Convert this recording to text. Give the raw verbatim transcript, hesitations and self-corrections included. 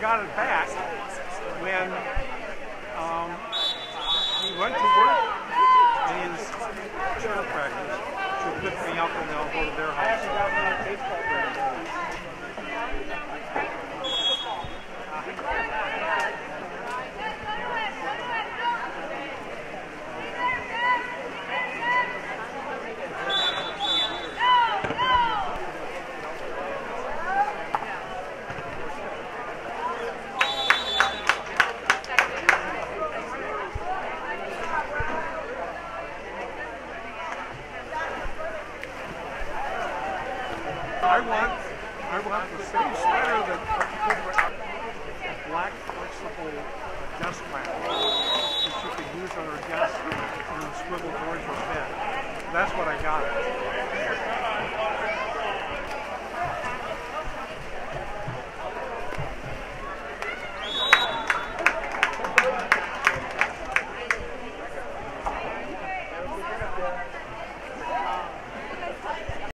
got it back when um, he went to work in his cheer practice to pick me up and then I'll go to their house. I want, I want the same sweater that a black flexible desk lamp that you can use on her desk and then swivel towards your bed. That's what I got.